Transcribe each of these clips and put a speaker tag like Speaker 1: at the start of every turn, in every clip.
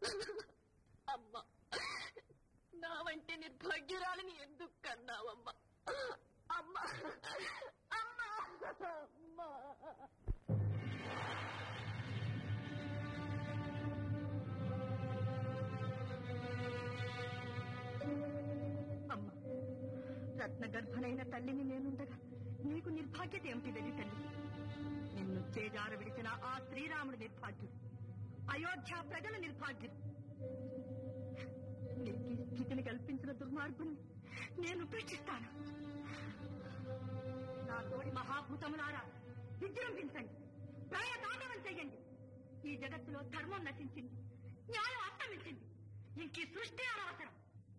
Speaker 1: అమ్మా, నా వంటి నిర్భాగ్యురాలిని ఎందుకు కన్నావమ్మా? అమ్మా అమ్మా అమ్మా.
Speaker 2: అమ్మా, రత్నగర్భనైన తల్లిని నేనుండగా నీకు నిర్భాగ్యత ఏమిటి వెళ్ళి తల్లి? నిన్ను చేజార విడిచిన ఆ శ్రీరాముడు నిర్భాగ్యుడు, అయోధ్య ప్రజల నిర్భాగ్యుడు. నీకు ఈ స్థితిని కల్పించిన దుర్మార్గుని నేను ఉపేక్షిస్తాను. నా తోడి మహాభూతములారా, విజృంభించండి, ప్రయతాండవం చెయ్యండి. ఈ జగత్తులో ధర్మం నశించింది, న్యాయం అస్తమించింది. ఇంక ఈ సృష్టి అనవసరం.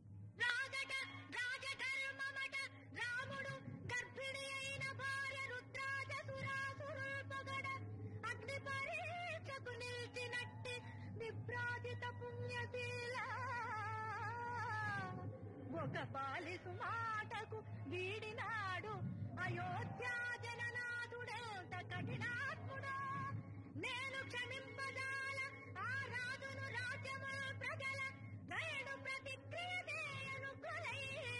Speaker 2: రాజధర్మమట రాముడు గర్భిణి అయిన భార్య రుద్రాజసురాసురుల్పగడ అగ్ని పరీక్షకు నిలిచినట్టి విభ్రాజిత పుణ్యశీల ఒక బాలిసు మాటకు వీడినాడు అయోధ్యా జననాథుడెంత కఠినాత్ముడా. నేను క్షమింపజాల ఆ రాజును రాజ్యము ప్రజల దయను ప్రతిక్రియ చేయను కొలై.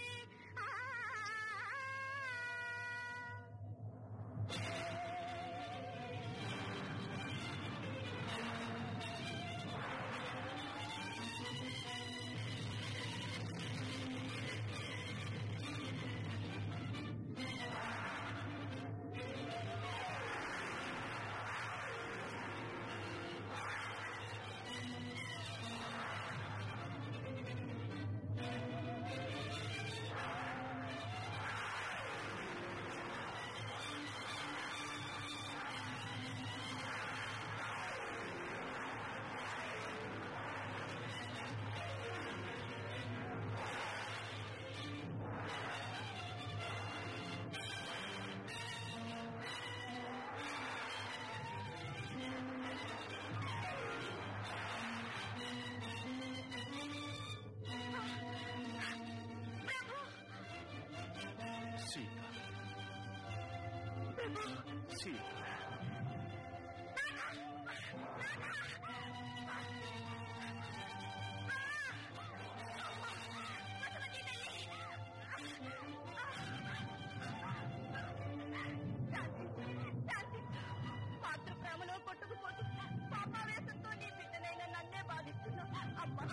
Speaker 2: మాతృప్రేమలో కొట్టుకుపోతూ పాపావేశంతో నీ బిడ్డనైనా నన్నే బాధిస్తున్నావు. అమ్మా,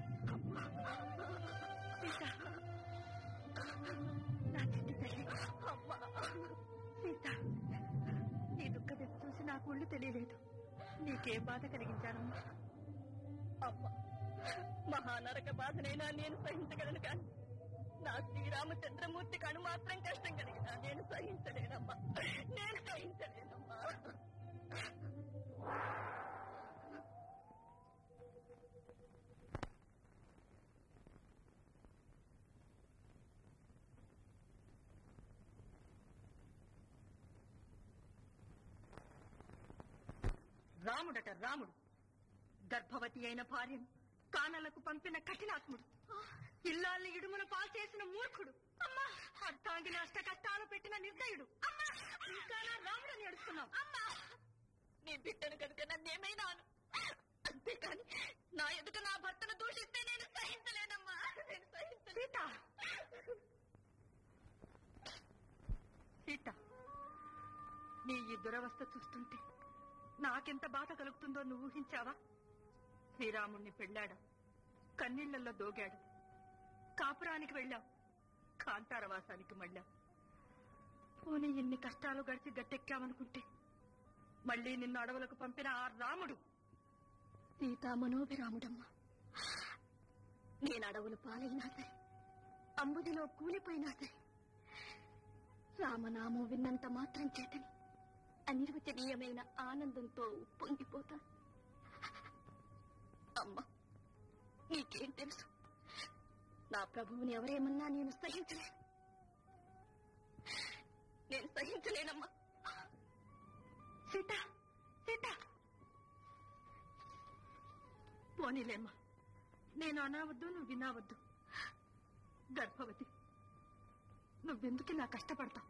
Speaker 2: సీత, నా చిట్టి తల్లి. అమ్మా సీత, నీ దుఃఖం చూసి నాకు ఒళ్ళు తెలియలేదు. నీకే బాధ కలిగించానమ్మా. అమ్మా, మహానరక బాధనైనా నేను సహించగలను, కానీ నా శ్రీరామచంద్రమూర్తికి అణు మాత్రం కష్టం కలిగినా నేను సహించలేనమ్మా, నేను సహించలేనమ్మా. రాముడట రాముడు, గర్భవతి అయిన భార్యను కానలకు పంపిన కఠినాత్ముడు, ఇల్లాల్ని ఇడుమున పాల్చేసిన మూర్ఖుడు, అర్థాంగిన అష్ట కష్టాలు పెట్టిన నిర్దయుడు. ఇంకా నా రాముడని అడుస్తున్నావు. నీ బిడ్డను కనుక నన్నేమైనాను, అంతేకాని నా ఎదుట నా భర్తను దూషిస్తే నేను సహించలేనమ్మా. సీత, సీత, నీ ఈ దురవస్థ చూస్తుంటే నాకెంత బాధ కలుగుతుందో నువ్వు ఊహించావా? శ్రీరాముణ్ణి పెళ్ళాడు, కన్నీళ్లలో దోగాడు, కాపురానికి వెళ్ళావు, కాంతారవాసానికి మళ్ళావు. పోనీ ఎన్ని కష్టాలు గడిచి గట్టెక్కామనుకుంటే మళ్లీ నిన్ను అడవులకు పంపిన ఆ రాముడు సీతా మనోభిరాముడమ్మా. నేను అడవులు పాలైనా సరే, అంబుదిలో కూలిపోయినా సరే, రామనామం విన్నంత మాత్రం చేతని అనిర్వచనీయమైన ఆనందంతో పొంగిపోతాను. అమ్మా, నీకేం తెలుసు, నా ప్రభువుని ఎవరేమన్నా నేను సహించలేనమ్మా. సీత, సీత, పోనీలేమ్మా, నేను అనావద్దు, నువ్వు వినావద్దు. గర్భవతి, నువ్వెందుకు ఇలా కష్టపడతావు?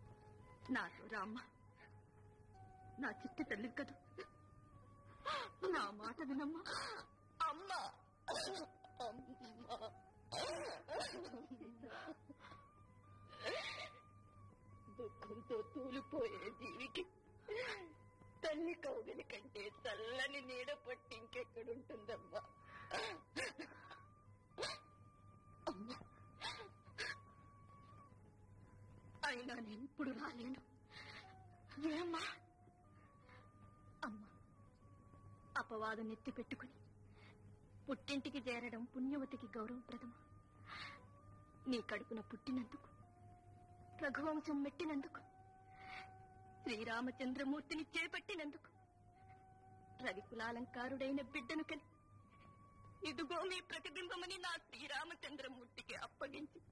Speaker 2: నాతో రామ్మ, నా చిట్టి తల్లి కదూ, నా నా మాట వినమ్మా.
Speaker 1: అమ్మా అమ్మా, దుఃఖంతో తూలిపోయే జీవికి తల్లి కౌగిలి కంటే చల్లని నీడ పట్టి ఇంకెక్కడుంటుందమ్మా.
Speaker 2: అయినా నేను ఇప్పుడు రాలేను. ఏమ్మా? అమ్మా, అపవాదం నెత్తి పెట్టుకుని పుట్టింటికి చేరడం పుణ్యవతికి గౌరవప్రదమా? నీ కడుపున పుట్టినందుకు, రఘువంశం మెట్టినందుకు, శ్రీరామచంద్రమూర్తిని చేపట్టినందుకు, రవికులాలంకారుడైన బిడ్డను కని ఇదిగో మీ ప్రతిబింబమని నా శ్రీరామచంద్రమూర్తికి అప్పగించి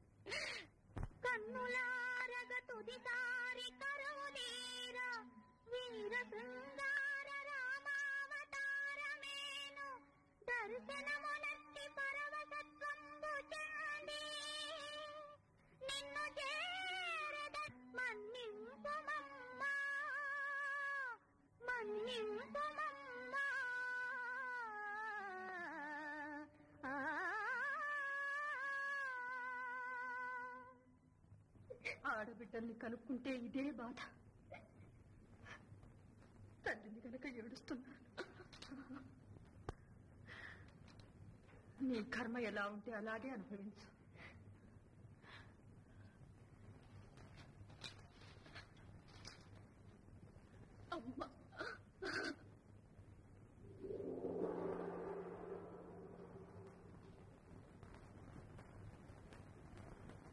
Speaker 2: కన్నులారగ తుదిసారి కరువుదీర వీర శృంగార రామావతారమేను దర్శనమునట్టి పరవశత్వంబు చెంది నిన్ను చేరద మన్నింపుమమ్మా, మన్నింపుమమ్మా. ఆడబిడ్డల్ని కనుక్కుంటే ఇదే బాధ. తండ్రిని కనుక ఏడుస్తున్నాను. నీ కర్మ ఎలా ఉంటే అలాగే అనుభవించు.